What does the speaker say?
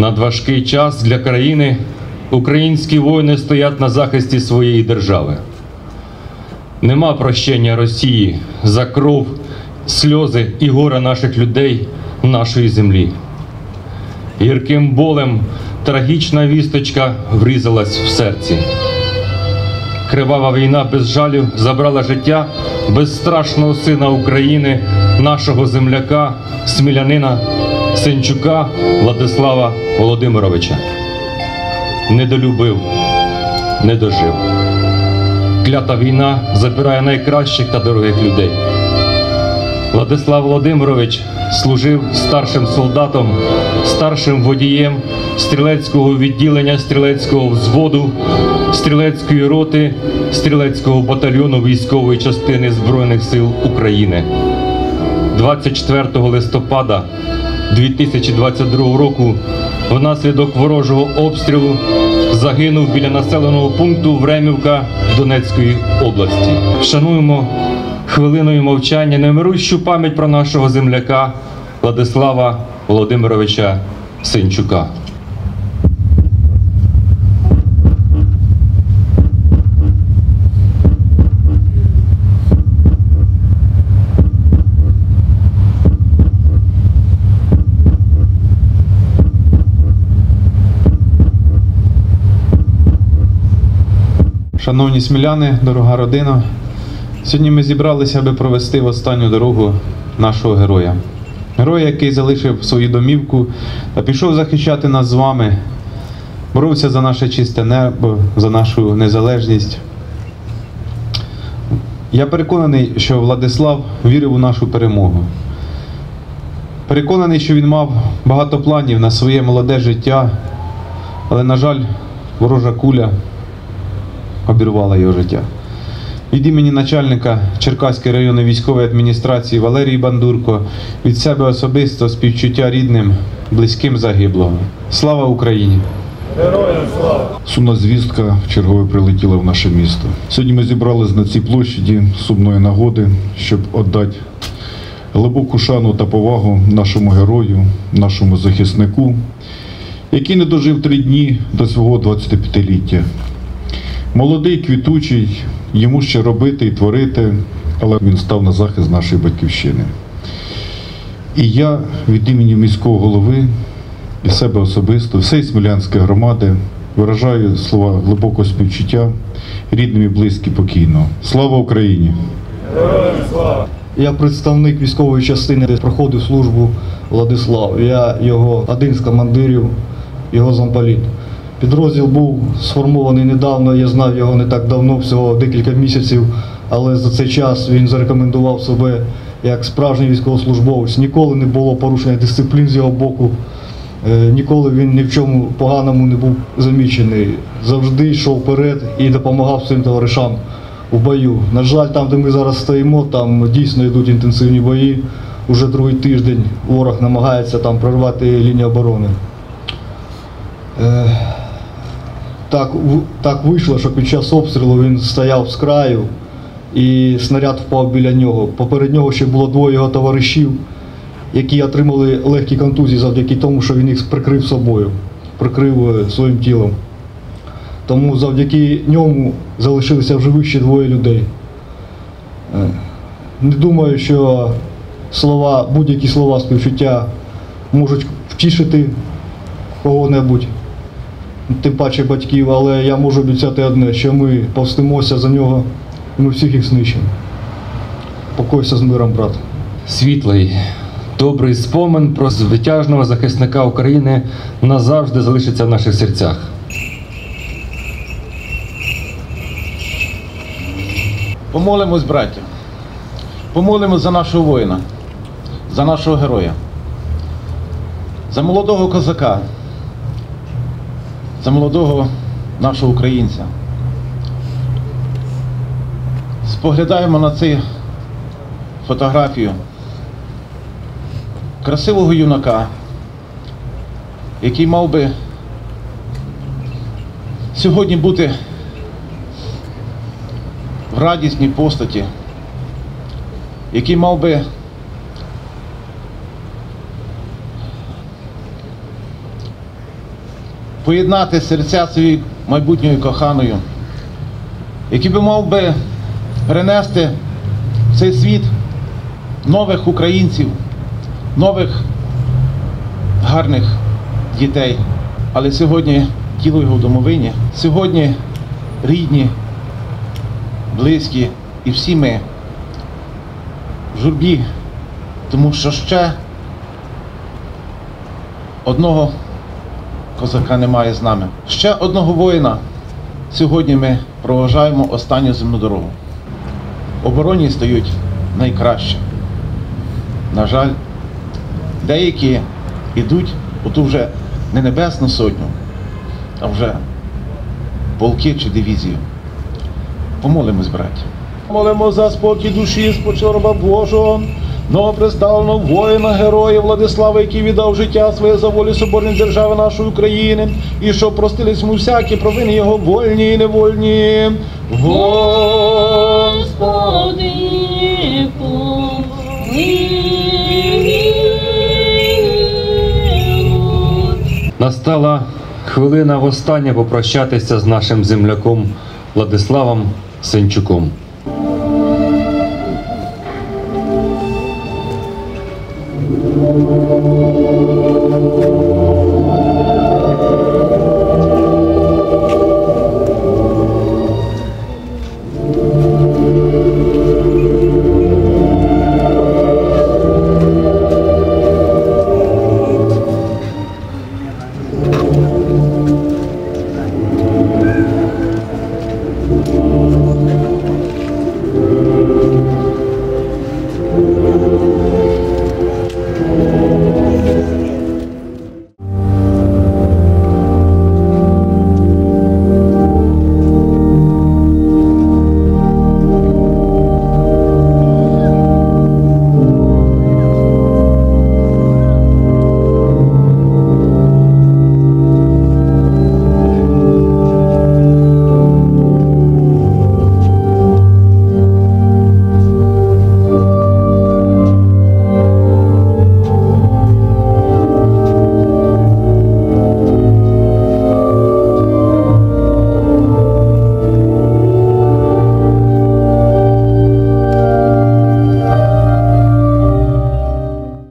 надважкий час для країни українські воїни стоять на захисті своєї держави. Нема прощення Росії за кров, сльози і горе наших людей, нашої землі. Гірким болем трагічна вісточка врізалась в серці. Кривава війна без жалю забрала життя безстрашного сина України, нашого земляка, смілянина Сенчука Владислава Володимировича. Недолюбив, не дожив. Клята війна забирає найкращих та дорогих людей. Владислав Володимирович служив старшим солдатом, старшим водієм стрілецького відділення, стрілецького взводу, стрілецької роти, стрілецького батальйону військової частини Збройних сил України. 24 листопада 2022 року внаслідок ворожого обстрілу загинув біля населеного пункту Времівка Донецької області. Шануємо хвилиною мовчання немирущу пам'ять про нашого земляка Владислава Володимировича Сенчука. Шановні сміляни, дорога родина, сьогодні ми зібралися, аби провести в останню дорогу нашого героя. Героя, який залишив свою домівку та пішов захищати нас з вами, боровся за наше чисте небо, за нашу незалежність. Я переконаний, що Владислав вірив у нашу перемогу. Переконаний, що він мав багато планів на своє молоде життя, але, на жаль, ворожа куля обірвала його життя. Від імені начальника Черкаської районної військової адміністрації Валерії Бандурко, від себе особисто співчуття рідним, близьким загиблого. Слава Україні! Героям слава! Сумна звістка вчергове прилетіла в наше місто. Сьогодні ми зібрались на цій площаді сумної нагоди, щоб віддати глибоку шану та повагу нашому герою, нашому захиснику, який не дожив 3 дні до свого 25-ліття. Молодий, квітучий, йому ще робити і творити, але він став на захист нашої батьківщини. І я від імені міського голови і себе особисто, всієї Смілянської громади виражаю слова глибокого співчуття рідним і близьким покійного. Слава Україні! Героям слава! Я представник військової частини, де проходив службу Владислав. Я його один з командирів, його замполіт. Підрозділ був сформований недавно, я знав його не так давно, всього декілька місяців, але за цей час він зарекомендував себе як справжній військовослужбовець. Ніколи не було порушення дисциплін з його боку, ніколи він ні в чому поганому не був замічений. Завжди йшов вперед і допомагав своїм товаришам у бою. На жаль, там, де ми зараз стоїмо, там дійсно йдуть інтенсивні бої. Уже другий тиждень ворог намагається там прорвати лінію оборони. Так вийшло, що під час обстрілу він стояв з краю і снаряд впав біля нього. Поперед нього ще було 2 його товаришів, які отримали легкі контузії завдяки тому, що він їх прикрив собою, прикрив своїм тілом. Тому завдяки ньому залишилися в живих ще 2 людей. Не думаю, що будь-які слова співчуття можуть втішити кого-небудь, тим паче батьків, але я можу обіцяти одне, що ми повстимося за нього і ми всіх їх знищимо. Покойся з миром, брат. Світлий, добрий спомин про звитяжного захисника України назавжди залишиться в наших серцях. Помолимось, браття. Помолимось за нашого воїна, за нашого героя, за молодого козака, за молодого нашого українця. Споглядаємо на цю фотографію красивого юнака, який мав би сьогодні бути в радісній постаті, який мав би поєднати серця своєю майбутньою коханою, який би мав би принести в цей світ нових українців, нових гарних дітей. Але сьогодні тіло його в домовині, сьогодні рідні, близькі і всі ми в журбі, тому що ще одного козака немає з нами. Ще одного воїна сьогодні ми проважаємо останню земну дорогу. В обороні стають найкраще. На жаль, деякі йдуть оту вже не Небесну Сотню, а вже полки чи дивізію. Помолимось, браття. Молимо за спокій душі спочилого раба Божого, новоприставленого воїна, героя Владислава, який віддав життя своє за волю соборної держави нашої України, і щоб простились йому всякі провини його вольні і невольні. Господи, помилуй. Настала хвилина востаннє попрощатися з нашим земляком Владиславом Сенчуком. Господи,